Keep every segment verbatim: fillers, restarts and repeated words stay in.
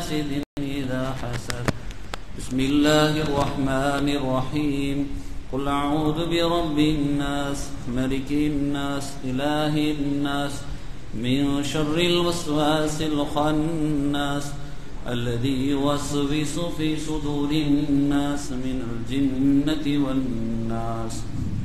حاسد إذا حسد. بسم الله الرحمن الرحيم. قل أعوذ برب الناس ملك الناس إله الناس من شر الوسواس الخناس الذي يوسوس في صدور الناس من الجنة والناس.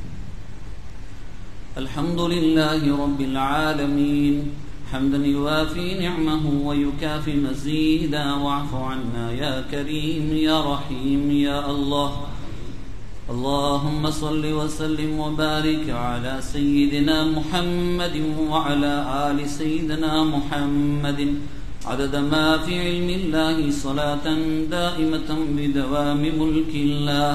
الحمد لله رب العالمين حمدا يوافي نعمه ويكافي مزيدا. واعف عنا يا كريم يا رحيم يا الله. اللهم صل وسلم وبارك على سيدنا محمد وعلى آل سيدنا محمد عدد ما في علم الله صلاة دائمة بدوام ملك الله.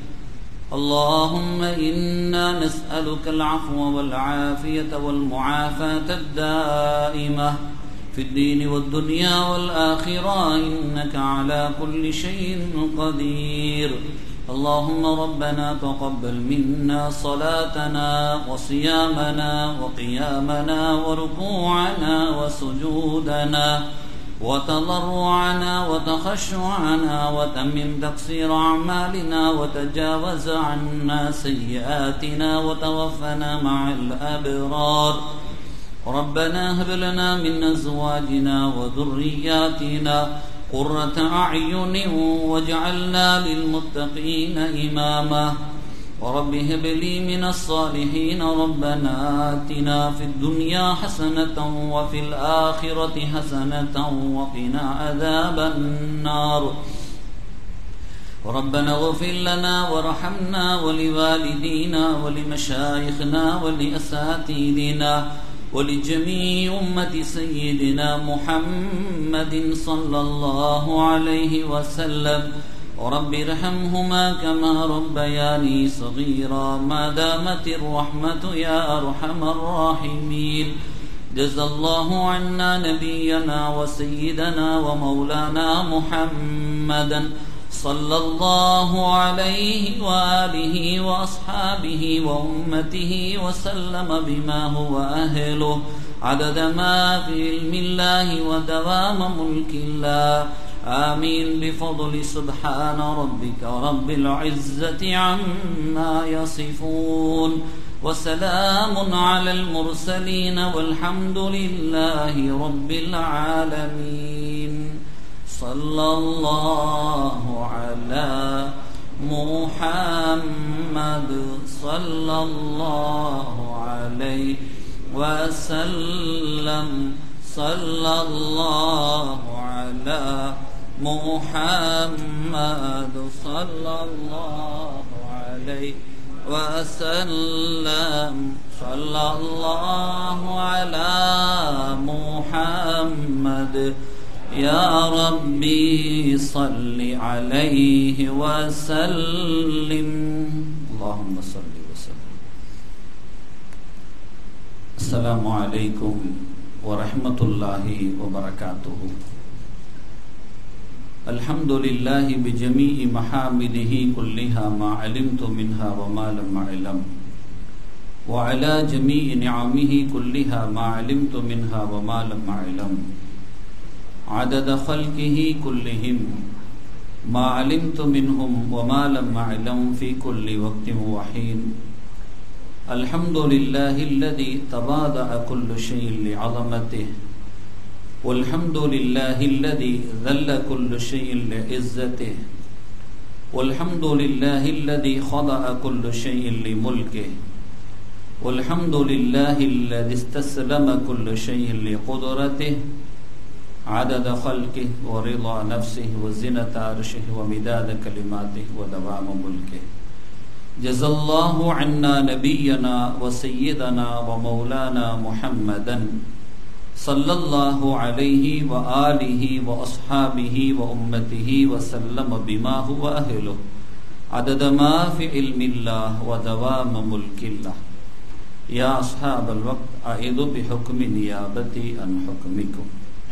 اللهم إنا نسألك العفو والعافية والمعافاة الدائمة في الدين والدنيا والآخرة إنك على كل شيء قدير. اللهم ربنا تقبل منا صلاتنا وصيامنا وقيامنا وركوعنا وسجودنا وتضرعنا وتخشعنا وتمم تقصير أعمالنا وتجاوز عنا سيئاتنا وتوفنا مع الأبرار. ربنا هب لنا من أزواجنا وذرياتنا قرة أعين واجعلنا للمتقين إماما. ورب هب لي من الصالحين ربنا آتنا في الدنيا حسنة وفي الآخرة حسنة وقنا عذاب النار. ربنا اغفر لنا وارحمنا ولوالدينا ولمشايخنا ولأساتذتنا ولجميع أمة سيدنا محمد صلى الله عليه وسلم. رب ارحمهما كما ربياني صغيرا ما دامت الرحمة يا أرحم الراحمين. جزا الله عنا نبينا وسيدنا ومولانا محمدا صلى الله عليه وآله وأصحابه وأمته وسلم بما هو أهله عدد ما في علم الله ودوام ملك الله. آمين بفضل سبحان ربك رب العزة عما يصفون وسلام على المرسلين والحمد لله رب العالمين. صلى الله على محمد صلى الله عليه وسلم. صلى الله على محمد صلى الله عليه وسلم. صلى الله على محمد يا ربي صل عليه وسلم. اللهم صل وسلم. السلام عليكم ورحمة الله وبركاته. الحمد لله بجميع محامده كلها ما علمت منها وما لم أعلم وعلى جميع نعمه كلها ما علمت منها وما لم أعلم عدد خلقه كلهم ما علمت منهم وما لم أعلم في كل وقت وحين. الحمد لله الذي تواضع كل شيء لعظمته والحمد لله الذي ذل كل شيء لعزته والحمد لله الذي خضع كل شيء لملكه والحمد لله الذي استسلم كل شيء لقدرته عدد خلقه ورضا نفسه وزنة عرشه ومداد كلماته ودوام ملكه. جزا الله عنا نبينا وسيدنا ومولانا محمدا صلى الله عليه وآله وأصحابه وأمته وسلم بما هو أهله عدد ما في علم الله ودوام ملك الله. يا أصحاب الوقت أعيذ بحكم نيابتي عن حكمكم.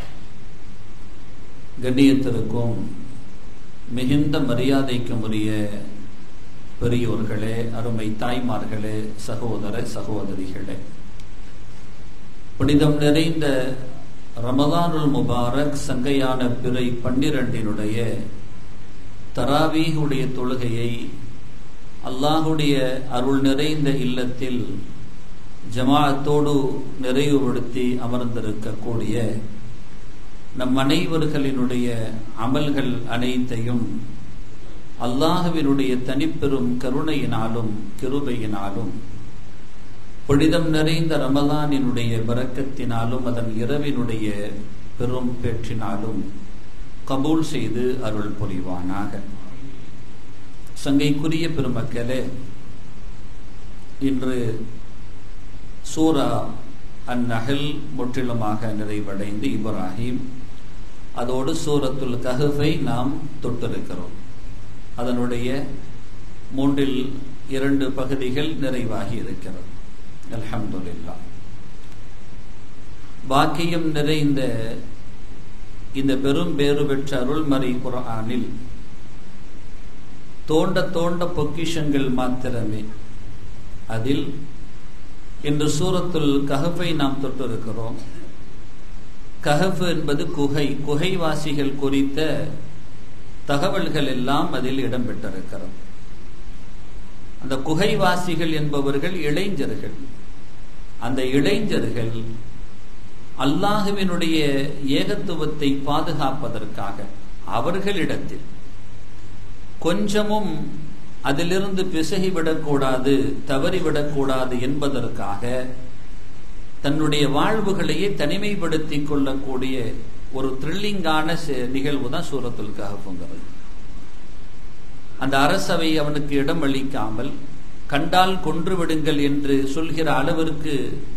கண்ணியத்திற்கும் மிகுந்த மரியாதைக்கும் உரிய பெரியோர்களே, அருமை தாய்மார்களே, சகோதர சகோதரிகளே, புனிதம் நிறைந்த ரமதானுல் முபாரக் சங்கையான பிறை பன்னிரண்டினுடைய தராவீஹுடைய தொழுகையை அல்லாஹுடைய அருள் நிறைந்த இல்லத்தில் ஜமாஅத்தோடு நிறைவுபடுத்தி அமர்ந்திருக்கக்கூடிய நம் அனைவர்களினுடைய அமல்கள் அனைத்தையும் அல்லாஹுவினுடைய தனிப்பெரும் கருணையினாலும் கிருபையினாலும் புனிதம் நிறைந்த ரமலானினுடைய பரக்கத்தினாலும் அதன் இரவினுடைய பெரும் பேற்றினாலும் கபூல் செய்து அருள் புரிவானாக. சங்கைக்குரிய பெருமக்களே, இன்று சூரா அந்நஹல் முற்றிலுமாக நிறைவடைந்து இப்ராஹிம், அதோடு சூரத்துல் கஹ்ஃபை நாம் தொட்டிருக்கிறோம். அதனுடைய மூன்றில் இரண்டு பகுதிகள் நிறைவாகி இருக்கிறது. அல்ஹம்துலில்லாஹ். பாக்கியம் நிறைந்த இந்த பெரும் பேறு பெற்ற அருள்மறை குர்ஆனில் தோண்ட தோண்ட பொக்கிஷங்கள் மாத்திரமே. அதில் இன்று சூரத்துல் கஹ்ஃபை நாம் தொட்டிருக்கிறோம். கஹ்ஃப் என்பது குகை, குகைவாசிகள் குறித்த தகவல்கள் எல்லாம் அதில் இடம்பெற்றிருக்கிறது. அந்த குகைவாசிகள் என்பவர்கள் இளைஞர்கள். அந்த இளைஞர்கள் அல்லாஹுவினுடைய ஏகத்துவத்தை பாதுகாப்பதற்காக அவர்களிடத்தில் கொஞ்சமும் அதிலிருந்து பிசகிவிடக்கூடாது, தவறிவிடக்கூடாது என்பதற்காக தன்னுடைய வாழ்வுகளையே தனிமைப்படுத்திக் கொள்ளக்கூடிய ஒரு த்ரில்லிங்கான நிகழ்வு தான் சூரத்துல் கஹ்ஃப்ங்கிறது. அந்த அரசவை அவனுக்கு இடம் அளிக்காமல் கண்டால் கொன்று விடுங்கள் என்று சொல்கிற அளவிற்கு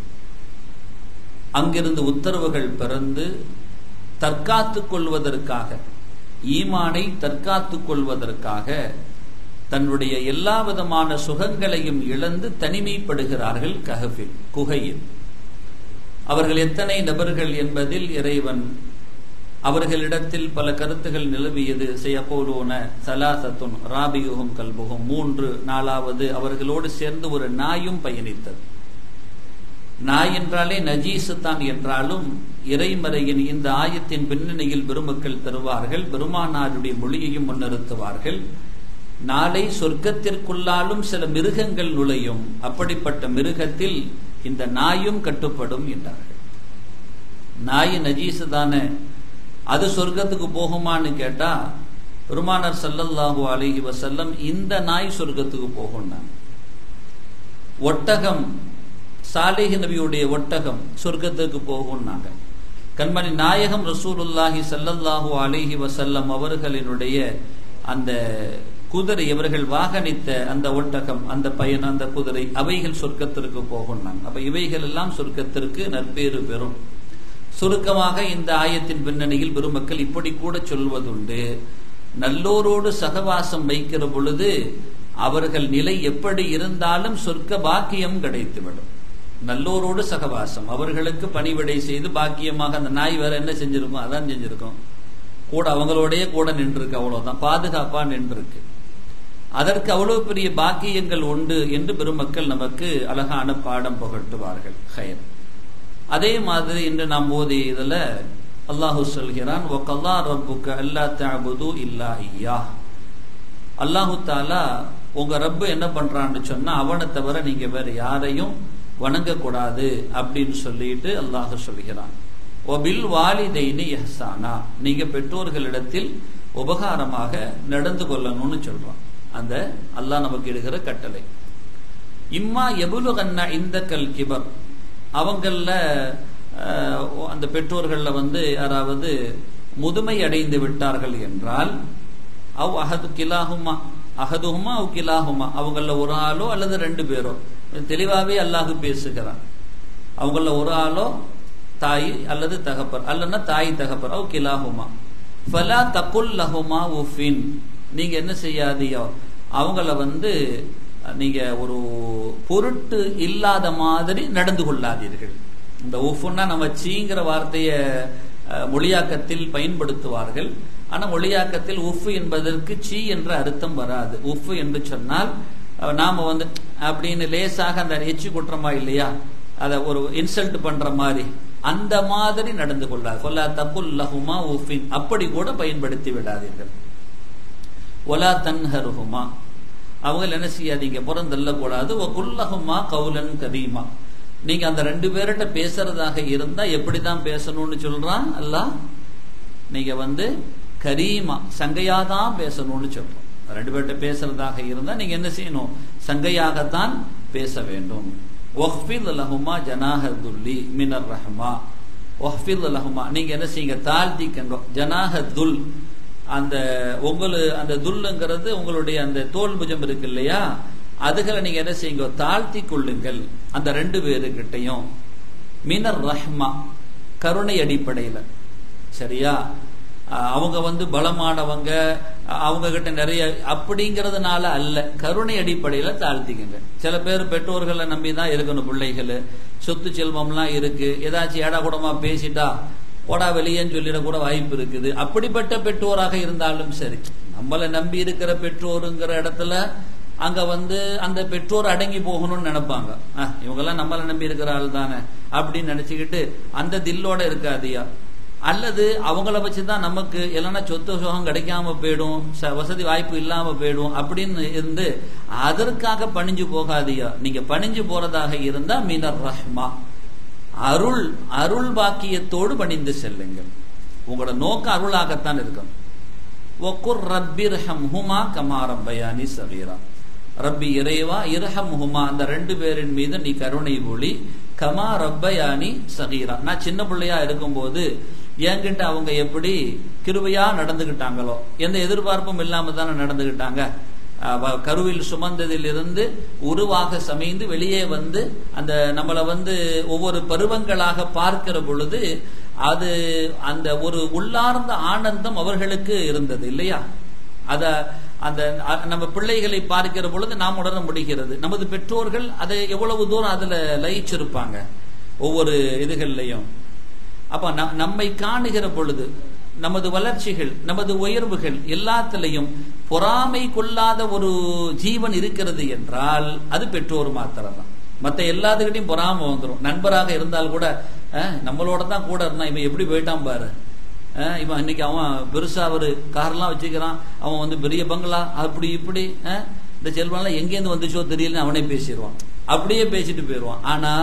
அங்கிருந்து உத்தரவுகள் பிறந்து தற்காத்துக் கொள்வதற்காக, ஈமானை தற்காத்துக் கொள்வதற்காக தன்னுடைய எல்லா விதமான சுகங்களையும் இழந்து தனிமைப்படுகிறார்கள் கஹ்ஃபில், குகையில். அவர்கள் எத்தனை நபர்கள் என்பதில் இறைவன் அவர்களிடத்தில் பல கருத்துகள் நிலவியது. செய்யப்போலோன சலாசத்துன் ராபியுகும் கல்புகும், மூன்று நாலாவது அவர்களோடு சேர்ந்து ஒரு நாயும் பயணித்தது. நாய் என்றாலே நஜீசு தான் என்றாலும் இறைமறையின் இந்த ஆயத்தின் பின்னணியில் பெருமக்கள் தருவார்கள், பெருமானாருடைய மொழியையும் முன்னிறுத்துவார்கள். நாளை சொர்க்கத்திற்குள்ளாலும் சில மிருகங்கள் நுழையும், அப்படிப்பட்ட மிருகத்தில் இந்த நாயும் கட்டுப்படும் என்றார்கள். நாய் நஜீசு தானே, அது சொர்க்கத்துக்கு போகுமான்னு கேட்டா பெருமானார் ஸல்லல்லாஹு அலைஹி வஸல்லம் இந்த நாய் சொர்க்கத்துக்கு போகும். ஒட்டகம், சாலிஹ் நபியுடைய ஒட்டகம் சொர்க்கத்துக்கு போகும்னாங்க. கண்மணி நாயகம் ரசூலுல்லாஹி ஸல்லல்லாஹு அலைஹி வஸல்லம் அவர்களினுடைய அந்த குதிரை, அவர்கள் வாகனித்த அந்த ஒட்டகம், அந்த பயன், அந்த குதிரை, அவைகள் சொர்க்கத்திற்கு போகும். அப்ப இவைகள் எல்லாம் சொர்க்கத்திற்கு நற்பேறு பெறும். சுருக்கமாக இந்த ஆயத்தின் பின்னணியில் பெருமக்கள் இப்படி கூட சொல்வதுண்டு, நல்லோரோடு சகவாசம் வைக்கிற பொழுது அவர்கள் நிலை எப்படி இருந்தாலும் சொர்க்க பாக்கியம் கிடைத்துவிடும். நல்லோரோடு சகவாசம், அவர்களுக்கு பணிவிடை செய்து பாக்கியமாக, அந்த நாய் வேற என்ன செஞ்சிருக்கும், அதான் செஞ்சிருக்கும், கூட அவங்களோடய கூட நின்றுருக்கு, அவ்வளவுதான், பாதுகாப்பா நின்றுருக்கு. அதற்கு அவ்வளவு பெரிய பாக்கியங்கள் உண்டு என்று பெருமக்கள் நமக்கு அழகான பாடம் புகட்டுவார்கள். ஹைர். அதே மாதிரி இன்று நாம் ஓதிய இதுல அல்லாஹு சொல்கிறான், வகல்லா ரப்புக அல்லா தஅபுது இல்லா இய்யாஹ். அல்லாஹு தஆலா உங்க ரப்பு என்ன பண்றான்னு சொன்னா அவனை தவிர நீங்க வேற யாரையும் வணங்கக்கூடாது அப்படின்னு சொல்லிட்டு அல்லாஹ் சொல்கிறான். வபில் வாலிதைனி இஹ்சானா, நீங்க பெற்றோர்களிடத்தில் உபகாரமாக நடந்து கொள்ளணும்னு சொல்றான். அந்த அல்லாஹ் நமக்கு இடுகிற கட்டளை. இம்மா எபுலுகன்ன இந்த கல் கிபர், அவங்கள அந்த பெற்றோர்கள்ல வந்து யாராவது முதுமை அடைந்து விட்டார்கள் என்றால், அவ் அஹது கிலாஹுமா, அஹதுஹுமா அவ் கிலாஹுமா, அவங்கள ஒரு ஆளோ அல்லது ரெண்டு பேரோ, தெளிவாவே அல்லாஹ் பேசுகிறான். அவங்கள ஒரு ஆளோ தாய் அல்லது தகப்பர், அல்லன்னா தாய் தகப்பர், அவ் கிலாஹுமா ஃபலா தகுல் லஹுமா உஃபின், நீங்க என்ன செய்யாதியோ அவங்கள வந்து நீங்க ஒரு பொருட்டு இல்லாத மாதிரி நடந்து கொள்ளாதீர்கள். இந்த உஃப்னா நம்ம சீங்கிற வார்த்தைய மொழியாக்கத்தில் பயன்படுத்துவார்கள். ஆனா மொழியாக்கத்தில் உஃப் என்பதற்கு சீ என்ற அர்த்தம் வராது. உஃப் என்று சொன்னால் நாம வந்து அப்படின்னு லேசாக அந்த எச்சி குற்றமா இல்லையா, அத ஒரு இன்சல்ட் பண்ற மாதிரி, அந்த மாதிரி நடந்து கொள்ளாது. ஃபலா தகுல் லஹுமா உஃபின், அப்படி கூட பயன்படுத்தி விடாதீர்கள். வலா தன்ஹருஹுமா, அவங்க என்ன செய்யாதீங்க, புறந்தள்ள கூடாது. வகுல் லஹுமா கௌலன் கரீமா, நீங்க அந்த ரெண்டு பேர்கிட்ட பேசுறதாக இருந்தா எப்படிதான் பேசணும்னு சொல்றான் அல்லாஹ். நீங்க வந்து கரீமா, சங்கையாதான் பேசணும்னு சொல்றோம். ரெண்டு பேர்கிட்ட பேசுறதாக இருந்தா நீங்க என்ன செய்யணும், சங்கையாகத்தான் பேச வேண்டும். வஹ்ஃபித் லஹுமா ஜனாஹதுல்லி மினர் ரஹ்மா, வஹ்ஃபித் லஹுமா, நீங்க என்ன செய்யுங்க, தாழ்த்திக்கங்க. ஜனாஹதுல், அந்த உங்களு அந்த துல்லுங்கிறது உங்களுடைய அந்த தோல் புஜம் இருக்கு இல்லையா, அதுகளை நீங்க என்ன செய்யுங்க, தாழ்த்தி கொள்ளுங்கள் அந்த ரெண்டு பேருக்கிட்டையும். மினர் ரஹ்மா, கருணை அடிப்படையில. சரியா, அவங்க வந்து பலமானவங்க, அவங்க கிட்ட நிறைய அப்படிங்கறதுனால அல்ல, கருணை அடிப்படையில தாழ்த்திக்கங்க. சில பேர் பெற்றோர்களை நம்பிதான் இருக்கணும், பிள்ளைகள் சொத்து செல்வம்லாம் இருக்கு, ஏதாச்சும் ஏடா கூடமா பேசிட்டா போடா வெளியேன்னு சொல்லிட கூட வாய்ப்பு இருக்குது. அப்படிப்பட்ட பெற்றோராக இருந்தாலும் சரி, நம்மளை நம்பி இருக்கிற பெற்றோருங்கிற இடத்துல அங்க வந்து அந்த பெற்றோர் அடங்கி போகணும்னு நினைப்பாங்க. இவங்கெல்லாம் நம்மளை நம்பி இருக்கிற ஆள் தானே அப்படின்னு நினைச்சுக்கிட்டு அந்த தில்லோட இருக்காதியா. அல்லது அவங்கள வச்சுதான் நமக்கு இல்லைன்னா சொத்து சுகம் கிடைக்காம போயிடும், வசதி வாய்ப்பு இல்லாம போயிடும் அப்படின்னு இருந்து அதற்காக பணிஞ்சு போகாதியா. நீங்க பணிஞ்சு போறதாக இருந்தா மினர் ரஹ்மா, அருள் அருள் பாக்கியத்தோடு பணிந்து செல்லுங்கள். உங்களோட நோக்கம் அருளாகத்தான் இருக்கும். வக்குர் ரப்பிர்ஹம்ஹுமா கமா ரப்பயானி ஸகீரா, ரப்பி இறைவா இரஹம்ஹுமா, அந்த ரெண்டு பேரின் மீது நீ கருணை பொழி. கமா ரப்பயானி ஸகீரா, நான் சின்ன பிள்ளையா இருக்கும்போது என்கிட்ட அவங்க எப்படி கிருபையா நடந்துகிட்டாங்களோ, எந்த எதிர்பார்ப்பும் இல்லாம தானே நடந்துகிட்டாங்க. கருவில் சுமந்ததில் இருந்து உருவாக சமைந்து வெளியே வந்து அந்த நம்மளை வந்து ஒவ்வொரு பருவங்களாக பார்க்கிற பொழுது அது அந்த ஒரு உள்ளார்ந்த ஆனந்தம் அவர்களுக்கு இருந்தது இல்லையா. அத அந்த நம்ம பிள்ளைகளை பார்க்கிற பொழுது நாம் உணர முடிகிறது. நமது பெற்றோர்கள் அதை எவ்வளவு தூரம் அதுல லயிச்சிருப்பாங்க ஒவ்வொரு இதுகள்லையும். அப்ப நம்மை காணுகிற பொழுது நமது வளர்ச்சிகள், நமது உயர்வுகள் எல்லாத்திலையும் பொறாமை கொள்ளாத ஒரு ஜீவன் இருக்கிறது என்றால் அது பெற்றோர் மாத்திரம் தான். மற்ற எல்லாத்துக்கிட்டையும் பொறாமை வந்துடும். நண்பராக இருந்தால் கூட நம்மளோட தான் கூட இருந்தான், இவன் எப்படி போயிட்டான் பாரு, இவன் இன்னைக்கு அவன் பெருசா ஒரு கார்லாம் வச்சுக்கிறான், அவன் வந்து பெரிய பங்களா, அப்படி இப்படி இந்த செல்வம்லாம் எங்கேருந்து வந்துச்சோ தெரியலன்னு அவனே பேசிடுவான், அப்படியே பேசிட்டு போயிடுவான். ஆனா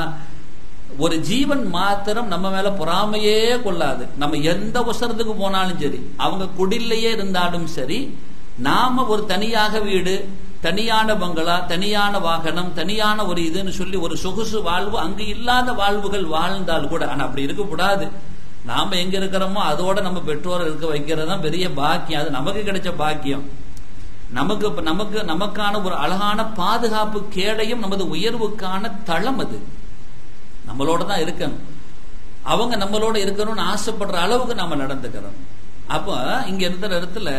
ஒரு ஜீவன் மாத்திரம் நம்ம மேல பொறாமையே கொள்ளாது. நம்ம எந்த அவசரத்துக்கு போனாலும் சரி, அவங்க குடிலையே இருந்தாலும் சரி, நாம ஒரு தனியாக வீடு, தனியான பங்களா, தனியான வாகனம், தனியான ஒரு இதுன்னு சொல்லி ஒரு சொகுசு வாழ்வு அங்கு இல்லாத வாழ்வுகள் வாழ்ந்தால் கூட, ஆனா அப்படி இருக்கக்கூடாது. நாம எங்க இருக்கிறோமோ அதோட நம்ம பெற்றோர் இருக்க வைக்கிறது தான் பெரிய பாக்கியம். அது நமக்கு கிடைச்ச பாக்கியம். நமக்கு நமக்கு நமக்கான ஒரு அழகான பாதுகாப்பு கேடையும் நமது உயர்வுக்கான தளம் அது. நம்மளோட தான் இருக்கணும், அவங்க நம்மளோட இருக்கணும்னு ஆசைப்படுற அளவுக்கு நாம நடந்துக்கிறோம். அப்ப இங்க இருக்கிற இடத்துல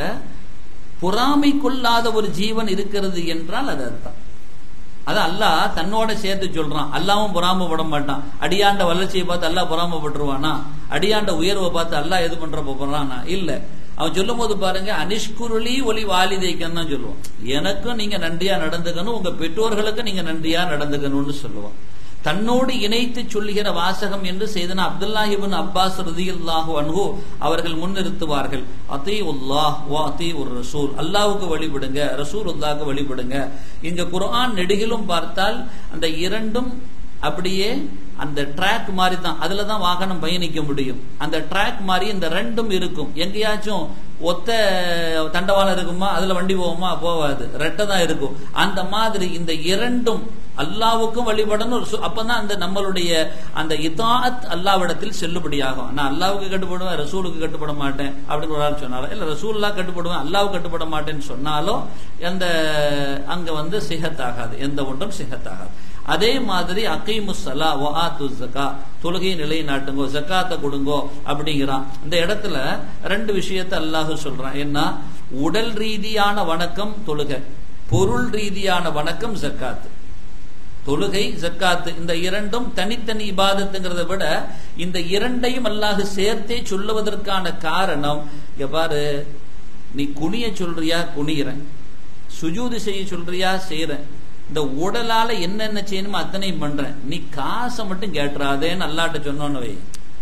பொறாமை கொள்ளாத ஒரு ஜீவன் இருக்கிறது என்றால் அது அர்த்தம். அது அல்லாஹ் தன்னோட சேர்த்து சொல்றான். அல்லாவும் பொறாமப்பட மாட்டான். அடியாண்ட வளர்ச்சியை பார்த்து அல்லாஹ் பொறாமப்பட்டுருவானா? அடியாண்ட உயர்வை பார்த்து அல்லாஹ் எது பண்ற போறானா? இல்ல. அவன் சொல்லும் போது பாருங்க, அனிஷ்குருளி ஒலி வாலிதைக்கன்னு தான் சொல்லுவான். எனக்கும் நீங்க நன்றியா நடந்துக்கணும், உங்க பெற்றோர்களுக்கு நீங்க நன்றியா நடந்துக்கணும்னு சொல்லுவான். தன்னோடு இணைத்து சொல்லுகிற வாசகம் என்று செய்தனா அப்துல்லாஹ் இப்னு அப்பாஸ் ரலியல்லாஹு அன்ஹு அவர்கள் முன்னிறுத்துவார்கள். அத்தீஉல்லாஹ் வ அத்தீஉர் ரசூல், அல்லாஹ்வுக்கு வழிபடுங்க, ரசூலுல்லாஹ்வுக்கு வழிபடுங்க. இங்க குர்ஆன் நெடுகிலும் பார்த்தால் அந்த இரண்டும் அப்படியே அந்த ட்ராக் மாதிரி தான், அதுலதான் வாகனம் பயணிக்க முடியும். அந்த ட்ராக் மாதிரி இந்த ரெண்டும் இருக்கும். எங்கேயாச்சும் ஒத்த தண்டவாளம் இருக்குமா, அதுல வண்டி போகுமா? போவாது, ரெட்டை தான் இருக்கும். அந்த மாதிரி இந்த இரண்டும் அல்லாவுக்கும் வழிபடணும். அப்பதான் அந்த நம்மளுடைய அந்த இதாத் அல்லாவிடத்தில் செல்லுபடியாகும். நான் அல்லாவுக்கு கட்டுப்படுவேன், ரசூலுக்கு கட்டுப்பட மாட்டேன் அப்படின்னு ஒரு ஆள் சொன்னாலும், இல்ல ரசூல்லா கட்டுப்படுவேன், அல்லாவுக்கு கட்டுப்பட மாட்டேன்னு சொன்னாலும் எந்த அங்க வந்து சிஹத்தாகாது, எந்த ஒன்றும் சிஹத்தாகாது. அதே மாதிரி அகீமுஸ் ஸலா வ ஆத்துஸ் ஸகா, தொழுகை நிலைநாட்டுங்கோ, ஜக்காத்தை கொடுங்கோ அப்படிங்கிறான். இந்த இடத்துல ரெண்டு விஷயத்தை அல்லாஹ் சொல்றான். என்ன? உடல் ரீதியான வணக்கம் தொழுகை, பொருள் ரீதியான வணக்கம் ஜக்காத்து. தொழுகை ஜக்காத்து இந்த இரண்டும் தனித்தனி இபாதத்துங்கிறத விட இந்த இரண்டையும் அல்லாஹ் சேர்த்தே சொல்லுவதற்கான காரணம், இங்க பாரு, நீ குனிய சொல்றியா குனிகிறேன், சுஜூது செய்ய சொல்றியா செய்யறேன், இந்த உடலால என்னென்ன செய்யணுமோ அத்தனையும் பண்றேன், நீ காசை மட்டும் கேட்டுறாதேன்னு அல்லாட்ட சொன்னோன்னு வை.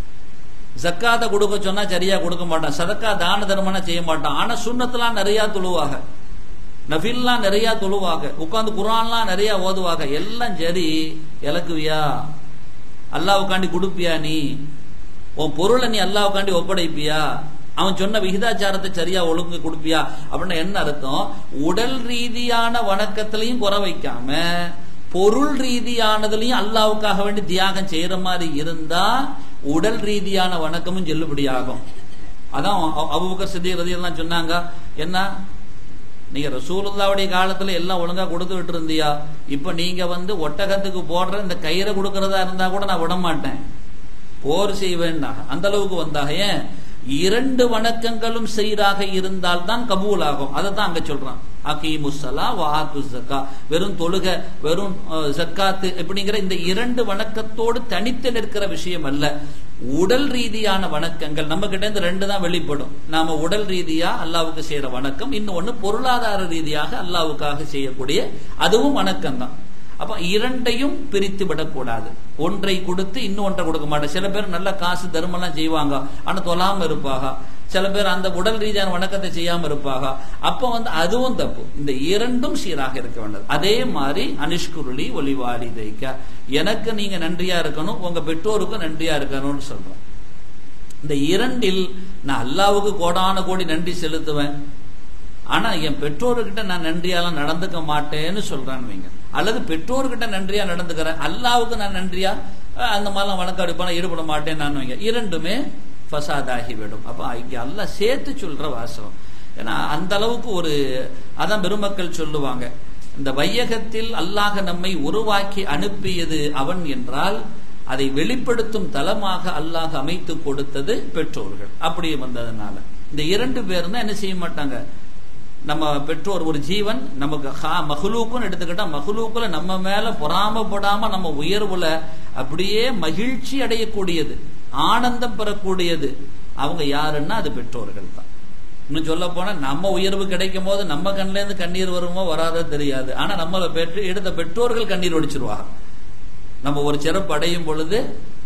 ஜக்காத்தை கொடுக்க சொன்னா சரியா கொடுக்க மாட்டான், சதக்கா தான தர்மம்னா செய்ய மாட்டான். ஆனா சுன்னத்தெல்லாம் நிறைய தொழுவாங்க, நஃபில்லாம் நிறைய தொழுவாங்க, உட்கார்ந்து குர்ஆன்லாம் நிறைய ஓதுவாங்க. எல்லாம் சரி, இலக்குவியா அல்லாஹ்வுக்காண்டி கொடுப்பியா, நீ உன் பொருளை நீ அல்லாஹ்வுக்காண்டி ஒப்படைப்பியா, அவன் சொன்ன விகிதாச்சாரத்தை சரியா ஒழுங்கு கொடுப்பியா அப்படின்னா என்ன அர்த்தம்? உடல் ரீதியான வணக்கத்திலையும் குறை வைக்காம பொருள் ரீதியானதுலயும் அல்லாஹ்வுக்காக வேண்டி தியாகம் செய்யற மாதிரி இருந்தா உடல் ரீதியான வணக்கமும் செல்லுபடியாகும். அதான் அபூபக்கர் சித்திக் ரலியல்லாஹு சொன்னாங்க, என்ன நீங்க ரசூலுல்லாஹ்வுடைய காலத்துல எல்லாம் ஒழுங்கா கொடுத்துட்டு இருந்தியா, இப்ப நீங்க வந்து ஒட்டகத்துக்கு போடுற இந்த கயிறை கொடுக்கறதா இருந்தா கூட நான் விட மாட்டேன், போர் செய்வேன். அந்த அளவுக்கு வந்தாக. ஏன்? இரண்டு வணக்கங்களும் சீராக இருந்தால் தான் கபூல் ஆகும். அதை தான் அங்க சொல்றான், அகீமுஸ்ஸலா வ ஆத்துஸ் ஸக்கா. வெறும் தொழுக, வெறும் ஜக்காத்து அப்படிங்கிற இந்த இரண்டு வணக்கத்தோடு தனித்து நிற்கிற விஷயம் அல்ல. உடல் ரீதியான வணக்கங்கள் நம்ம கிட்ட இருந்து ரெண்டு தான் வெளிப்படும். நாம உடல் ரீதியா அல்லாஹ்வுக்கு செய்யற வணக்கம், இன்னொன்னு பொருளாதார ரீதியாக அல்லாஹ்வுக்காக செய்யக்கூடிய அதுவும் வணக்கம் தான். அப்ப இரண்டையும் பிரித்து விடக்கூடாது. ஒன்றை கொடுத்து இன்னொன்றை கொடுக்க மாட்டேன். சில பேர் நல்ல காசு தர்மம்லாம் செய்வாங்க, ஆனா தொழாம இருப்பாங்க. சில பேர் அந்த உடல் ரீதியான வணக்கத்தை செய்யாம இருப்பாங்க. அப்ப வந்து அதுவும் தப்பு. இந்த இரண்டும் சீராக இருக்க வேண்டியது. அதே மாதிரி அனிஷ்குருளி ஒலிவாடி தைக்க, எனக்கு நீங்க நன்றியா இருக்கணும், உங்க பெற்றோருக்கும் நன்றியா இருக்கணும்னு சொல்றேன். இந்த இரண்டில் நான் அல்லாஹ்வுக்கு கோடான கோடி நன்றி செலுத்துவேன், ஆனா என் பெற்றோர்கிட்ட நான் நன்றியாலாம் நடந்துக்க மாட்டேன்னு சொல்றான்னு வைங்க. அல்லது பெற்றோர்கிட்ட நன்றியா நடந்துக்கிறேன், அல்லாஹ்வுக்கு நான் நன்றியா அந்த மாதிரிலாம் வணக்கம் ஈடுபட மாட்டேன்னு நான் வைங்க. இரண்டுமே ஃபசாதாகிவிடும். அப்ப இங்க அல்லாஹ் சேர்த்து சொல்ற வாசகம். ஏன்னா அந்த அளவுக்கு ஒரு அதான் பெருமக்கள் சொல்லுவாங்க, இந்த வையகத்தில் அல்லாஹ் நம்மை உருவாக்கி அனுப்பியது அவன் என்றால் அதை வெளிப்படுத்தும் தலமாக அல்லாஹ் அமைத்து கொடுத்தது பெற்றோர்கள். அப்படி வந்ததுனால இந்த இரண்டு பேரும் தான் என்ன செய்ய மாட்டாங்க. நம்ம பெற்றோர் ஒரு ஜீவன், நமக்கு மஹ்லூக்குன்னு எடுத்துக்கிட்டா மஹ்லூக்குல நம்ம மேல பொறாமப்படாம நம்ம உயர்வுல அப்படியே மகிழ்ச்சி அடையக்கூடியது, ஆனந்தம் பெறக்கூடியது அவங்க யாருன்னா அது பெற்றோர்கள் தான். இன்னும் சொல்ல போனா நம்ம உயர்வு கிடைக்கும் போது நம்ம கண்ணில இருந்து கண்ணீர் வருமோ வராதோ தெரியாது, ஆனா நம்மளை பெற்று எடுத்த பெற்றோர்கள் கண்ணீர் வடிச்சிருவாங்க. நம்ம ஒரு சிறப்பு அடையும் பொழுது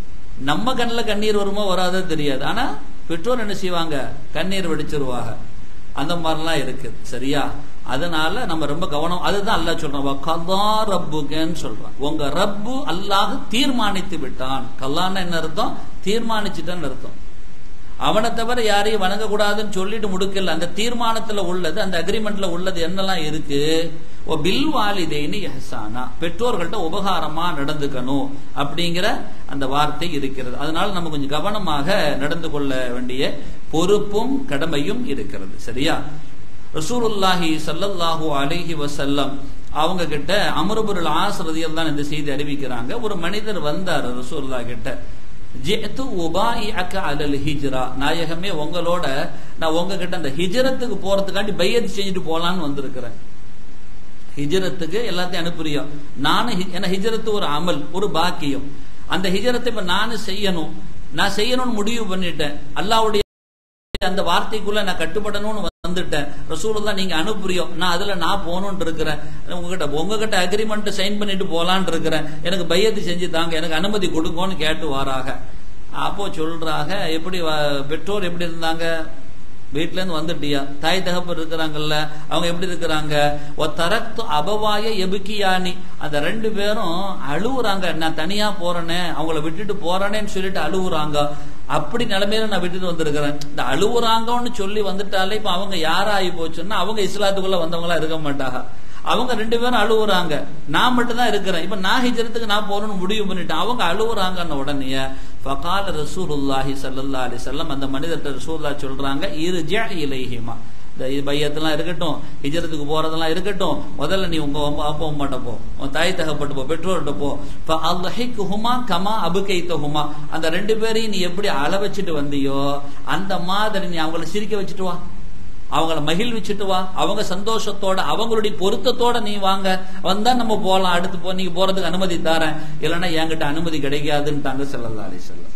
நம்ம கண்ணில் கண்ணீர் வருமோ வராதோ தெரியாது, ஆனா பெற்றோர் என்ன செய்வாங்க, கண்ணீர் வடிச்சிருவாங்க. அந்த மாதிரிலாம் இருக்குது. சரியா? அதனால நம்ம ரொம்ப கவனம். அதுதான் அல்லாஹ் சொல்றான், கல்லா ரப்புகன்னு சொல்றான். உங்க ரப்பு அல்லாஹ் தீர்மானித்து விட்டான். கல்லான்னு என்ன அர்த்தம்? தீர்மானிச்சுட்டான்னு அர்த்தம். அவனை தவிர யாரையும் வணங்க கூடாதுன்னு சொல்லிட்டு முடுக்கல. அந்த தீர்மானத்துல உள்ளது, அந்த அக்ரிமெண்ட்ல உள்ளது என்னெல்லாம் இருக்கு? ஓ பில் வாலிதைனி இஹ்சானா, பெற்றோர்கள்ட்ட உபகாரமா நடந்துக்கணும் அப்படிங்கிற அந்த வார்த்தை இருக்கிறது. அதனால நம்ம கொஞ்சம் கவனமாக நடந்து கொள்ள வேண்டிய பொறுப்பும் கடமையும் இருக்கிறது. சரியா? ரசூலுல்லாஹி ஸல்லல்லாஹு அலைஹி வஸல்லம் அவங்க கிட்ட அம்ர் இப்னுல் ஆஸ் ரலியல்லாஹு அன்ஹு இந்த செய்தி அறிவிக்கிறாங்க. ஒரு மனிதர் வந்தார் ரசூலுல்லாஹ் கிட்ட, ஜிஅது உபாயிஅக அலல் ஹிஜ்ரா, நாயகமே உங்களோட நான் உங்ககிட்ட அந்த ஹிஜ்ரத்துக்கு போறதுக்காண்டி பையத் செஞ்சுட்டு போலான்னு வந்திருக்கிறேன். ஹிஜ்ரத்துக்கு எல்லாத்தையும் அனுப்புறியா? நானும் ஏன்னா ஹிஜ்ரத்து ஒரு அமல், ஒரு பாக்கியம். அந்த ஹிஜ்ரத்தை இப்ப நானும் செய்யணும், நான் செய்யணும்னு முடிவு பண்ணிட்டேன். அல்லாஹ்வுடைய அந்த வார்த்தைக்குள்ள நான் கட்டுப்படணும்னு வந்துட்டேன். ரசூலுல்லாஹ் நீங்க அனுப்புறியோ, நான் அதுல நான் போகணும்னு இருக்கிறேன். உங்ககிட்ட உங்ககிட்ட அக்ரிமெண்ட் சைன் பண்ணிட்டு போலான்னு இருக்கிறேன். எனக்கு பையத்து செஞ்சு தாங்க, எனக்கு அனுமதி கொடுங்கன்னு கேட்டு வாராக. அப்போ சொல்றாங்க, எப்படி பெற்றோர் எப்படி இருந்தாங்க? வீட்டுல இருந்து வந்துட்டியா? தாய் தகப்பர் இருக்கிறாங்கல்ல, அவங்க எப்படி இருக்கிறாங்க? ஒ தரத்து அபவாய எபுக்கியானி, அந்த ரெண்டு பேரும் அழுவுறாங்க. நான் தனியா போறேனே, அவங்கள விட்டுட்டு போறேனேன்னு சொல்லிட்டு அழுவுறாங்க. அப்படி நிலைமையில நான் விட்டுட்டு வந்திருக்கிறேன். இந்த அழுவுறாங்கன்னு சொல்லி வந்துட்டாலே இப்ப அவங்க யாராகி போச்சுன்னா அவங்க இஸ்லாத்துக்குள்ள வந்தவங்களா இருக்க மாட்டாங்க. அவங்க ரெண்டு பேரும் அழுவுறாங்க, நான் மட்டும் தான் இருக்கிறேன். இப்ப நான் ஹிஜ்ரத்துக்கு நான் போறேன்னு முடிவு பண்ணிட்டேன். அவங்க அழுவுறாங்கன்னு உடனே ஃபகால ரசூலுல்லாஹி ஸல்லல்லாஹு அலைஹி வஸல்லம், அந்த மனிதர்கிட்ட ரசூலுல்லாஹ் சொல்றாங்க, இர்ஜி இலைஹிமா, இந்த பையத்தெல்லாம் இருக்கட்டும், ஹிஜ்ரத்துக்கு போறதெல்லாம் இருக்கட்டும், முதல்ல நீ உங்க அப்பா அம்மாட்ட போ, உன் தாய் தகப்பட்டு போ, பெற்றோர்கிட்ட போ. ஃபஅல்ஹிக்ஹுமா கமா அபுகைதஹுமா, அந்த ரெண்டு பேரையும் நீ எப்படி அழ வச்சுட்டு வந்தியோ அந்த மாதிரி நீ அவங்கள சிரிக்க வச்சுட்டு வா, அவங்கள மகிழ்விச்சுட்டு வா. அவங்க சந்தோஷத்தோட அவங்களுடைய பொருத்தத்தோட நீ வாங்க, வந்தா நம்ம போலாம். அடுத்து போ, நீங்க போறதுக்கு அனுமதி தரேன், இல்லைன்னா என்கிட்ட அனுமதி கிடைக்காதுன்னு ஸல்லல்லாஹு அலைஹி வஸல்லம்.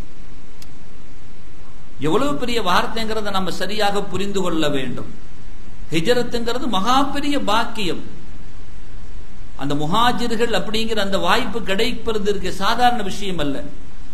எவ்வளவு பெரிய வார்த்தைங்கிறத நம்ம சரியாக புரிந்து கொள்ள வேண்டும். ஹிஜ்ரத்துங்கிறது மகா பெரிய பாக்கியம். அந்த முஹாஜிர்கள் அப்படிங்கிற அந்த வாய்ப்பு கிடைப்பது இருக்கு, சாதாரண விஷயம் அல்ல.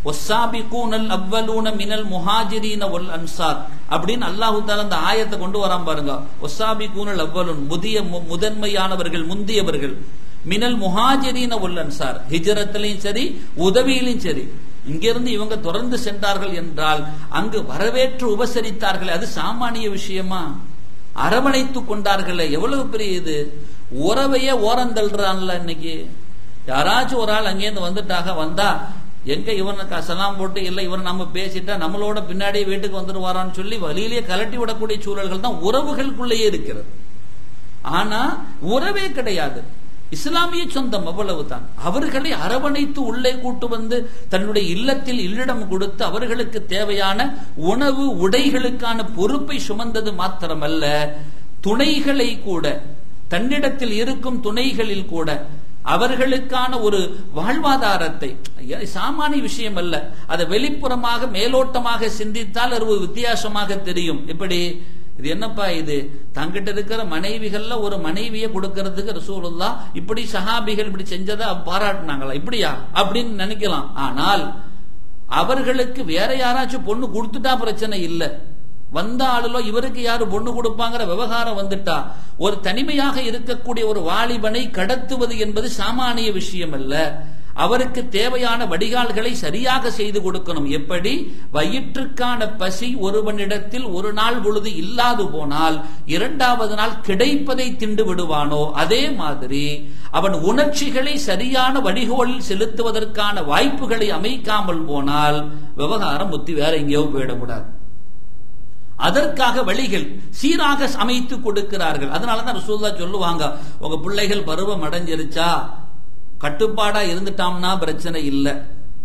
வஸ்ஸாபிகூனல் அவ்வலூன மினல் முஹாஜிரீன வல் அன்சார் அப்படின்னு அல்லாஹ் தஆலா அந்த ஆயத்தை கொண்டு வரான் பாருங்க. வஸ்ஸாபிகூனல் அவ்வலூன் முதிய முதன்மையானவர்கள் முந்தியவர்கள், மினல் முஹாஜிரீன வல் அன்சார் ஹிஜ்ரத்திலையும் சரி உதவியிலும் சரி. இங்கிருந்து இவங்க தொடர்ந்து சென்றார்கள் என்றால் அங்கு வரவேற்று உபசரித்தார்கள். அது சாமானிய விஷயமா? அரவணைத்து கொண்டார்களே, எவ்வளவு பெரிய இது. உறவையே ஓரந்தள்ளுறான்ல இன்னைக்கு. யாராச்சும் ஒரு ஆள் அங்கேருந்து வந்துட்டாக, வந்தா எங்க இவனுக்கு சலாம் போட்டு இல்ல இவன் நம்ம பேசிட்டா நம்மளோட பின்னாடியே வீட்டுக்கு வந்துருவாரான்னு சொல்லி வழியிலேயே கலட்டி விடக்கூடிய சூழல்கள் தான் உறவுகளுக்குள்ளேயே இருக்கிறது. ஆனா உறவே கிடையாது, இஸ்லாமிய சொந்தம் அவ்வளவுதான். அவர்களை அரவணைத்து உள்ளே கூட்டு வந்து தன்னுடைய இல்லத்தில் இல்லிடம் கொடுத்து அவர்களுக்கு தேவையான உணவு உடைகளுக்கான பொறுப்பை சுமந்தது மாத்திரமல்ல, துணைகளை கூட, தன்னிடத்தில் இருக்கும் துணைகளில் கூட அவர்களுக்கான ஒரு வாழ்வாதாரத்தை, சாமானிய விஷயம் அல்ல, அதை வெளிப்புறமாக மேலோட்டமாக சிந்தித்தால் அது வித்தியாசமாக தெரியும். இப்படி இது என்னப்பா இது, தங்கிட்ட இருக்கிற மனைவிகள்ல ஒரு மனைவியை கொடுக்கறதுக்கு ரசூலுல்லாஹ் இப்படி சஹாபிகள் இப்படி செஞ்சதை பாராட்டினாங்களா, இப்படியா அப்படின்னு நினைக்கலாம். ஆனால் அவர்களுக்கு வேற யாராச்சும் பொண்ணு கொடுத்துட்டா பிரச்சனை இல்லை. வந்த ஆளுலோ இவருக்கு யாரு பொண்ணு கொடுப்பாங்கிற விவகாரம் வந்துட்டா ஒரு தனிமையாக இருக்கக்கூடிய ஒரு வாலிபனை கடத்துவது என்பது சாமானிய விஷயம் அல்ல. அவருக்கு தேவையான வடிகால்களை சரியாக செய்து கொடுக்கணும். எப்படி வயிற்றுக்கான பசி ஒருவனிடத்தில் ஒரு நாள் பொழுது இல்லாது போனால் இரண்டாவது நாள் கிடைப்பதை திண்டு விடுவானோ, அதே மாதிரி அவன் உணர்ச்சிகளை சரியான வடிகோலில் செலுத்துவதற்கான வாய்ப்புகளை அமைக்காமல் போனால் விவகாரம் முத்தி வேற எங்கேயோ போயிடக்கூடாது. அதற்காக வழிகள் சீராக அமைத்து கொடுக்கிறார்கள். அதனாலதான் ரசூலுல்லாஹ் சொல்லுவாங்க, உங்க பிள்ளைகள் பருவம் அடைஞ்சிருச்சா கட்டுப்பாடா இருந்துட்டாம்னா பிரச்சனை இல்லை.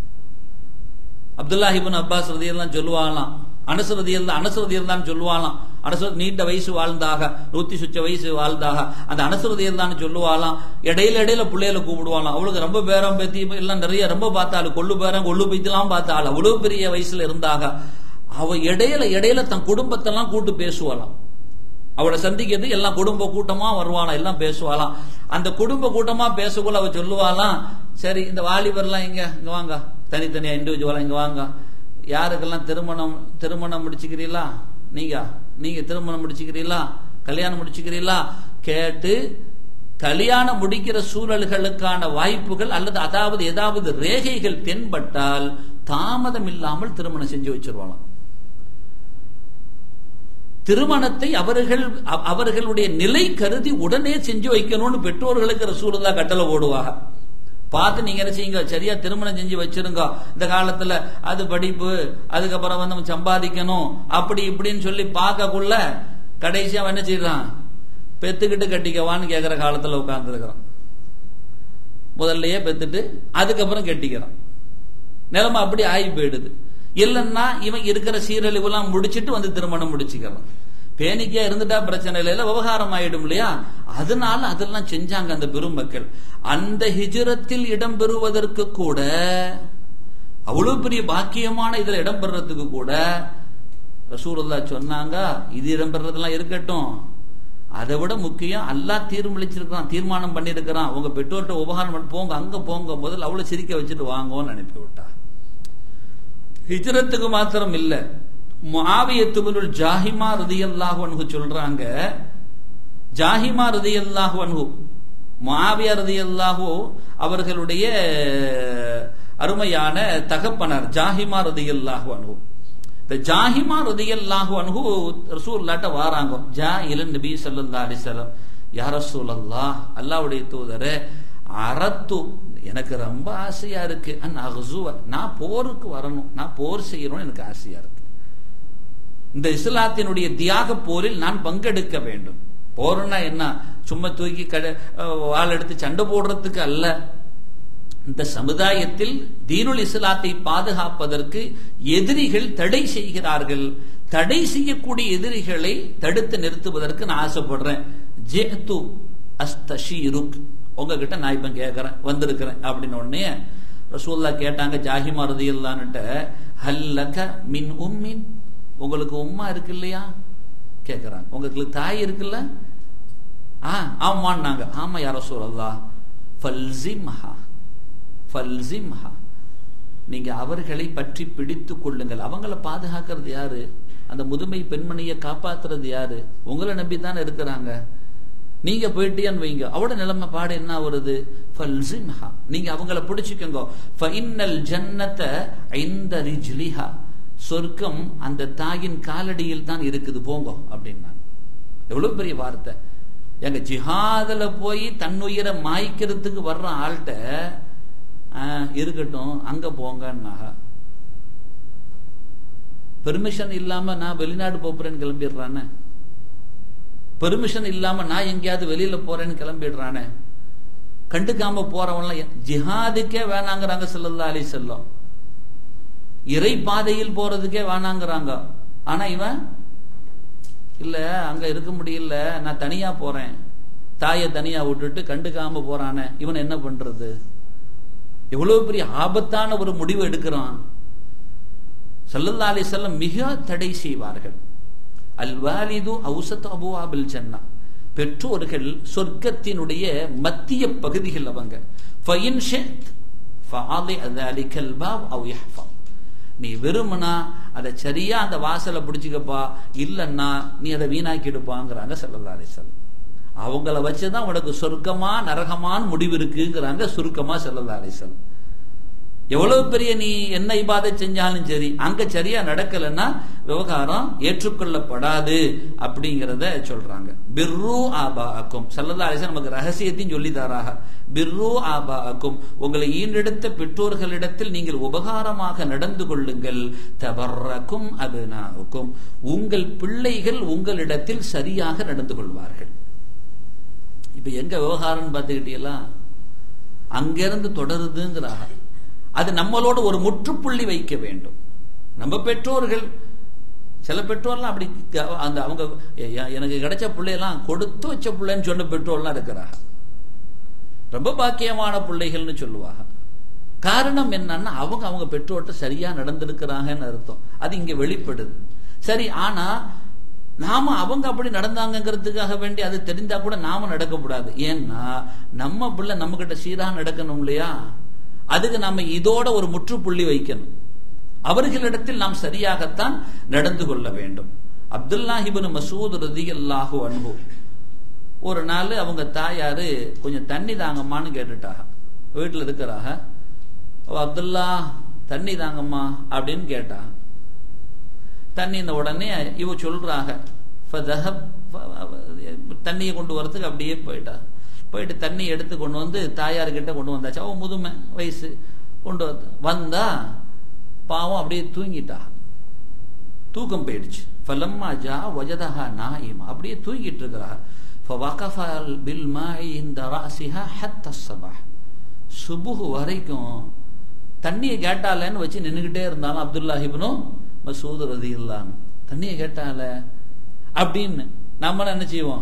அப்துல்லாஹ் இப்னு அப்பாஸ் ரலியல்லாஹு சொல்லுவாங்களாம், அனஸ் ரலியல்லாஹு அனஸ் ரலியல்லாஹு சொல்லுவாங்களாம், அனஸ் நீண்ட வயசு வாழ்ந்தாக, நூத்தி சுச்ச வயசு வாழ்ந்தாக. அந்த அனஸ் ரலியல்லாஹு சொல்லுவாங்களாம், இடையில இடையில பிள்ளைகளை கூப்பிடுவாங்களாம். அவளுக்கு ரொம்ப பேரம் பேத்தி எல்லாம் நிறைய ரொம்ப பார்த்தாள், கொள்ளு பேரம் கொள்ளு பைத்திலாம் பார்த்தாள், அவ்வளவு பெரிய வயசுல இருந்தாக. அவ இடையில இடையில தன் குடும்பத்தெல்லாம் கூட்டு பேசுவாளாம். அவளை சந்திக்கிறது எல்லாம் குடும்ப கூட்டமா வருவாளாம், எல்லாம் பேசுவாளாம். அந்த குடும்ப கூட்டமா பேசக்குள்ள அவ சொல்லுவாளாம், சரி இந்த வாலிபர்லாம் இங்க இங்க வாங்க, தனித்தனியா இண்டிவிஜுவலா இங்க வாங்க, யாருக்கெல்லாம் திருமணம் திருமணம் முடிச்சுக்கிறீங்களா, நீங்க நீங்க திருமணம் முடிச்சுக்கிறீங்களா, கல்யாணம் முடிச்சுக்கிறீங்களா கேட்டு கல்யாணம் முடிக்கிற சூழல்களுக்கான வாய்ப்புகள் அல்லது அதாவது ஏதாவது ரேகைகள் தென்பட்டால் தாமதம் இல்லாமல் திருமணம் செஞ்சு வச்சிருவாளாம். திருமணத்தை அவர்கள் அவர்களுடைய நிலை கருதி உடனே செஞ்சு வைக்கணும்னு பெற்றோர்களுக்கு ரசூலுல்லாஹ் கட்டளை போடுவாங்க. பார்த்து நீங்க என்ன செய்யுங்க, சரியா திருமணம் செஞ்சு வச்சிருங்க. இந்த காலத்துல அது படிப்பு, அதுக்கப்புறம் வந்து நம்ம சம்பாதிக்கணும், அப்படி இப்படின்னு சொல்லி பார்க்கக்குள்ள கடைசியா என்ன செய்யறான், பெத்துக்கிட்டு கட்டிக்கவான்னு கேட்கிற காலத்துல உட்கார்ந்து இருக்கிறான். முதல்லயே பெத்துட்டு அதுக்கப்புறம் கட்டிக்கிறான். நிலைமை அப்படி ஆகி போயிடுது. இல்லைன்னா இவன் இருக்கிற சீரழிவுலாம் முடிச்சுட்டு வந்து திருமணம் முடிச்சுக்கலாம். பேணிக்கா இருந்துட்டா பிரச்சனை இல்லை, விவகாரம் ஆயிடும் இல்லையா. அதனால அதெல்லாம் செஞ்சாங்க அந்த பெருமக்கள். அந்த ஹிஜ்ரத்தில் இடம் பெறுவதற்கு கூட, அவ்வளவு பெரிய பாக்கியமான இதுல இடம் பெறறதுக்கு கூட ரசூலுல்லாஹ் சொன்னாங்க, இது இடம் பெறதெல்லாம் இருக்கட்டும், அதை விட முக்கியம் அல்லாஹ் தீர்மானிச்சிருக்கான், தீர்மானம் பண்ணிருக்கிறான், உங்க பெற்றோர்கிட்ட உபகாரம் போங்க, அங்க போங்க, முதல்ல அவ்வளவு சிரிக்க வச்சுட்டு வாங்கன்னு அனுப்பி விட்டா. ஹிஜ்ரத்துக்கு மாத்திரம் இல்ல, முஆவியத்து பின் ஜாஹிமா ரலியல்லாஹு அன்ஹு சொல்றாங்க, ஜாஹிமா ரலியல்லாஹு அன்ஹு முஆவியா ரலியல்லாஹு அவர்களுடைய அருமையான தகப்பனார் ஜாஹிமா ரலியல்லாஹு அன்ஹு. இந்த ஜாஹிமா ரலியல்லாஹு அன்ஹு ரசூலுல்லாஹ்ட்ட வாராங்க. ஜா இலன் நபி ஸல்லல்லாஹு அலைஹி வஸல்லம், யா ரசூலல்லாஹ், அல்லாஹ்வுடைய தூதரே, அரத்து எனக்கு ரொம்ப ஆசையா இருக்கு, அன் அக்ஸுவ, நான் போருக்கு வரணும், நான் போர் செய்யணும்னு எனக்கு ஆசையா இருக்கு. இந்த இஸ்லாத்தினுடைய தியாக போரில் நான் பங்கெடுக்க வேண்டும். போர்னா என்ன, சும்மா தூக்கி வாள் எடுத்து சண்டை போடுறதுக்கு அல்ல. இந்த சமுதாயத்தில் தீனுல் இஸ்லாத்தை பாதுகாப்பதற்கு எதிரிகள் தடை செய்கிறார்கள். தடை செய்யக்கூடிய எதிரிகளை தடுத்து நிறுத்துவதற்கு நான் ஆசைப்படுறேன். ஜிஅது அஸ்தஷீருக், உங்ககிட்ட நான் இப்ப கேட்கிறேன், வந்திருக்கிறேன் அப்படின்னு உடனே ரசூலுல்லாஹ் கேட்டாங்க ஜாஹிமா ரலியல்லாஹு, ஹல்லக மின் உம்மின், உங்களுக்கு உம்மா இருக்கு இல்லையா கேட்கிறாங்க, உங்களுக்கு தாய் இருக்குல்ல? ஆ ஆமான்னாங்க. ஆமா யா ரசூலல்லாஹ். ஃபல்ஸிம்ஹா ஃபல்ஸிம்ஹா, நீங்க அவர்களை பற்றி பிடித்து கொள்ளுங்கள். அவங்கள பாதுகாக்கிறது யாரு? அந்த முதுமை பெண்மணியை காப்பாத்துறது யாரு? உங்களை நம்பித்தானே இருக்கிறாங்க. நீங்க போயிட்டேன்னு வைங்க, அவட நிலைமை பாடு என்ன வருது? நீங்க அவங்கள பிடிச்சுக்கோங்க. சொர்க்கம் அந்த தாயின் காலடியில் தான் இருக்குது, போங்க அப்படின்னா. எவ்வளவு பெரிய வார்த்தை! எங்க ஜிஹாதுல போய் தன்னுயிரை மாய்க்கிறதுக்கு வர்ற ஆள்கிட்ட இருக்கட்டும் அங்க போங்கன்னா, பெர்மிஷன் இல்லாம நான் வெளிநாடு போறேன்னு கிளம்பிடுறானே, பெர்மிஷன் இல்லாம நான் எங்கேயாவது வெளியில போறேன்னு கிளம்பிடுறானே, கண்டுக்காம போறவன்லாம் ஜிஹாதுக்கே வேணாங்கிறாங்க ஸல்லல்லாஹு அலைஹி வஸல்லம். இறை பாதையில் போறதுக்கே வேணாங்கிறாங்க. ஆனா இவன் இல்ல அங்க இருக்க முடியல, நான் தனியா போறேன், தாயை தனியா விட்டுட்டு கண்டுக்காம போறானே, இவன் என்ன பண்றது? எவ்வளவு பெரிய ஆபத்தான ஒரு முடிவு எடுக்கிறான். ஸல்லல்லாஹு அலைஹி வஸல்லம் மிக தடை செய்வார்கள். அல் வாலிது அவுசத் அபுவாபில் ஜன்னா, பெற்றோர்கள் சொர்க்கத்தினுடைய மத்திய பகுதிகள் அவங்க. ஃபஇன் ஷித் ஃபஅலி ذلكல் பாப் அவ் யஹ்ஃபா, நீ விரும்பினா அதை சரியா அந்த வாசலை பிடிச்சுக்கப்பா, இல்லன்னா நீ அதை வீணாக்கிடுப்பாங்கிறாங்க ஸல்லல்லாஹு அலைஹி வஸல்லம். அவங்கள வச்சுதான் உனக்கு சொர்க்கமா நரகமான முடிவு இருக்குங்கிறாங்க சுருக்கமா ஸல்லல்லாஹு அலைஹி வஸல்லம். எவ்வளவு பெரிய நீ என்ன இபாதத் செஞ்சாலும் சரி, அங்க சரியா நடக்கலன்னா விவகாரம் ஏற்றுக்கொள்ளப்படாது அப்படிங்கறத சொல்றாங்க. பிர்ரு ஆபாஅக்கும், ஸல்லல்லாஹு அலைஹி வஸல்லம் நமக்கு ரகசியத்தையும் சொல்லி தராக. பிர்ரு ஆபாஅக்கும், உங்களை ஈண்டெடுத்த பெற்றோர்களிடத்தில் நீங்கள் உபகாரமாக நடந்து கொள்ளுங்கள். தபர்ரக்கும் அப்னாஉக்கும், உங்கள் பிள்ளைகள் உங்களிடத்தில் சரியாக நடந்து கொள்வார்கள். இப்ப எங்க விவகாரம் பார்த்துக்கிட்டீங்களா? அங்கிருந்து தொடருதுங்கிறாங்க. அது நம்மளோட ஒரு முற்றுப்புள்ளி வைக்க வேண்டும். நம்ம பெற்றோர்கள், சில பெற்றோர்லாம் அப்படி அந்த அவங்க எனக்கு கிடைச்ச பிள்ளையெல்லாம் கொடுத்து வச்ச பிள்ளைன்னு சொன்ன பெற்றோர்லாம் இருக்கிறாங்க. ரொம்ப பாக்கியமான பிள்ளைகள்னு சொல்லுவாங்க. காரணம் என்னன்னா அவங்க அவங்க பெற்றோர்கிட்ட சரியா நடந்திருக்கிறாங்கன்னு அர்த்தம். அது இங்க வெளிப்படுது. சரி, ஆனா நாம அவங்க அப்படி நடந்தாங்கிறதுக்காக வேண்டி அது தெரிந்தா கூட நாம நடக்கக்கூடாது. ஏன்னா நம்ம பிள்ளை நம்ம கிட்ட சீரா நடக்கணும் இல்லையா? அதுக்கு நாம இதோட ஒரு முற்றுப்புள்ளி வைக்கணும். அவர்களிடத்தில் நாம் சரியாகத்தான் நடந்து கொள்ள வேண்டும். அப்துல்லாஹ் இப்னு மஸ்ஊத் ரலியல்லாஹு அன்ஹு ஒரு நாள் அவங்க தாயாரு கொஞ்சம் தண்ணி தாங்கம்மான்னு கேட்டுட்டாங்க. வீட்டுல இருக்கிறாங்க. அப்துல்லா தண்ணி தாங்கம்மா அப்படின்னு கேட்டா. தண்ணி உடனே இவ சொல்றாங்க, தண்ணியை கொண்டு வரதுக்கு அப்படியே போயிட்டா. போயிட்டு தண்ணி எடுத்து கொண்டு வந்து தாயார்கிட்ட கொண்டு வந்தாச்சு. அவன் முதுமை வயசு கொண்டு வந்து வந்தா பாவம் அப்படியே தூங்கிட்டா. தூக்கம் போயிடுச்சு. ஃபலம்மா ஜா வஜதஹா நாயிமா, அப்படியே தூங்கிட்டு இருக்கிறா. ஃபவகஃப பில் மாஇ இன்த ரஅஸிஹா ஹத்தா ஸபஹ், சுபுஹ் வரைக்கும் தண்ணியை கேட்டாலன்னு வச்சு நின்னுகிட்டே இருந்தாலும் அப்துல்லாஹ் இப்னு மஸ்ஊத் ரலியல்லாஹு அன்ஹு, தண்ணியை கேட்டால அப்படின்னு நம்ம என்ன செய்வோம்?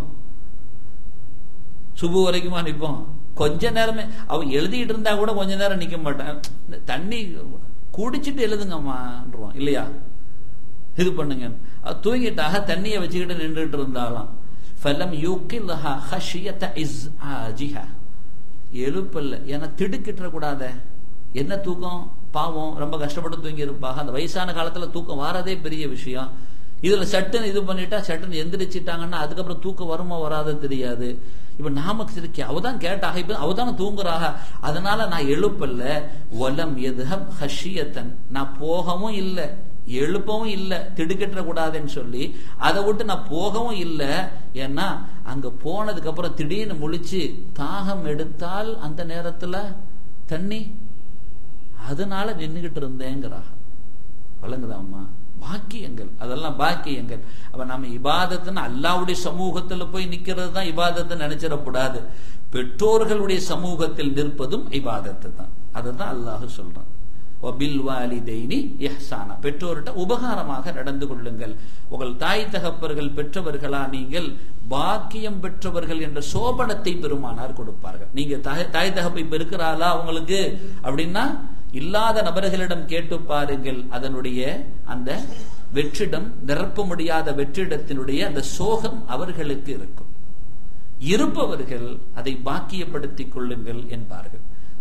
சுபு வரைக்குமா நிற்போம்? கொஞ்ச நேரமே. அவன் எழுதிட்டு இருந்தா கூட கொஞ்ச நேரம் நிக்க மாட்டான். தண்ணி குடிச்சிட்டு எழுதுங்கம்மான்றோம் இல்லையா? இது பண்ணுங்க. தூங்கிட்டாக தண்ணியை வச்சுக்கிட்டு நின்றுட்டு இருந்தாலும் ஃபலம் யூகில்ஹா ஹஷியத இஸ்ஆஜிஹா, எழுப்பல்ல, ஏன்னா திடுக்கிட்ட கூடாத. என்ன தூக்கம், பாவம் ரொம்ப கஷ்டப்பட்டு தூங்கி இருப்பாங்க. அந்த வயசான காலத்துல தூக்கம் வாரதே பெரிய விஷயம். இதுல சட்டுன்னு இது பண்ணிட்டா சட்டுன்னு எந்திரிச்சிட்டாங்கன்னா அதுக்கப்புறம் தூக்கம் வருமா வராத தெரியாது. இப்ப நாம அவதான் கேட்டாக, இப்ப அவதான தூங்குறாக, அதனால நான் எழுப்பல்ல. வலம் எதுஹப் ஹஷியத்தன், நான் போகவும் இல்லை எழுப்பவும் இல்லை, திடுக்கிட்ட கூடாதுன்னு சொல்லி அதை விட்டு நான் போகவும் இல்லை. ஏன்னா அங்க போனதுக்கு அப்புறம் திடீர்னு முழிச்சு தாகம் எடுத்தால் அந்த நேரத்துல தண்ணி, அதனால நின்றுகிட்டு இருந்தேங்கிறாக. வழங்குதாம்மா, பாக்கியங்கள், அதெல்லாம் பாக்கியங்கள். அப்ப நம்ம இபாதத்துன்னு அல்லாஹ்வுடைய சமூகத்துல போய் நிக்கிறது தான் இபாதத்தை நினைச்சிடக்கூடாது. பெற்றோர்களுடைய சமூகத்தில் நிற்பதும் இபாதத்து தான். அதுதான் அல்லாஹ் சொல்றான். வபில் வாலிதைனி இஹ்சானா, பெற்றோர்கிட்ட உபகாரமாக நடந்து கொள்ளுங்கள். உங்கள் தாய் தகப்பர்கள் பெற்றவர்களா நீங்கள் பாக்கியம் பெற்றவர்கள் என்ற சோபனத்தை பெருமானார் கொடுப்பார்கள். நீங்க தாய் தகப்பை இப்ப இருக்கிறாளா உங்களுக்கு அப்படின்னா இல்லாத நபர்களிடம் கேட்டு பாருங்கள். அதனுடைய அந்த வெற்றிடம், நிரப்ப முடியாத வெற்றிடத்தினுடைய அந்த சோகம் அவர்களுக்கு இருக்கும். இருப்பவர்கள் அதை பாக்கியப்படுத்திக் கொள்ளுங்கள் என்பார்கள்.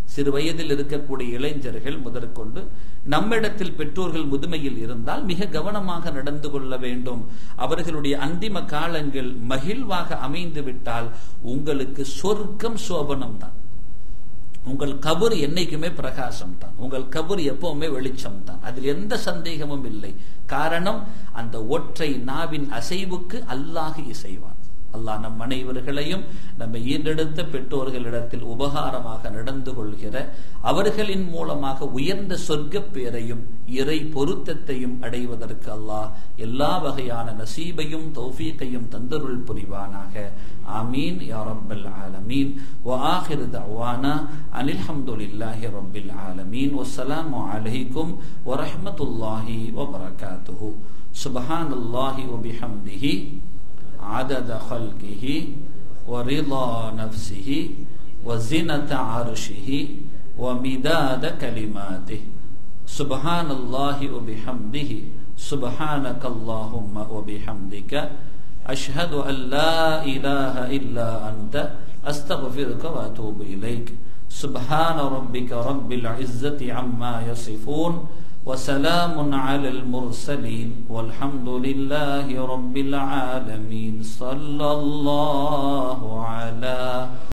சிறு வயதில் இருக்கக்கூடிய இளைஞர்கள் முதற்கொண்டு நம்மிடத்தில் பெற்றோர்கள் முதுமையில் இருந்தால் மிக கவனமாக நடந்து கொள்ள வேண்டும். அவர்களுடைய அந்திம காலங்கள் மகிழ்வாக அமைந்து விட்டால் உங்களுக்கு சொர்க்கம் சோபனம் தான். உங்கள் கபர் என்னைக்குமே பிரகாசம் தான். உங்கள் கபர் எப்பவுமே வெளிச்சம் தான். அதில் எந்த சந்தேகமும் இல்லை. காரணம், அந்த ஒற்றை நாவின் அசைவுக்கு அல்லாஹ் இசைவான். அல்லாஹ் நம் அனைவர்களையும் நம்மை ஈண்டெடுத்த பெற்றோர்களிடத்தில் உபகாரமாக நடந்து கொள்கிற, அவர்களின் மூலமாக உயர்ந்த சொர்க்க பேரையும் இறை பொருத்தத்தையும் அடைவதற்கு அல்லாஹ் எல்லா வகையான நசீபையும் தௌஃபீகையும் தந்தருள் புரிவானாக. ஆமீன் யா ரப்பல் ஆலமீன். வ ஆகிரு தஅவானா அனில் ஹம்துலில்லாஹி ரப்பில் ஆலமீன். வஸ்ஸலாமு அலைக்கும் வ ரஹ்மத்துல்லாஹி வ பரகாத்துஹு. சுப்ஹானல்லாஹி வ பிஹம்திஹி عدد خلقه ورضا نفسه وزنة عرشه ومداد كلماته. سبحان الله وبحمده سبحانك اللهم وبحمدك أشهد أن لا إله إلا أنت أستغفرك وأتوب إليك. سبحان ربك رب العزة عما يصفون وسلام على المرسلين والحمد لله رب العالمين. صلى الله على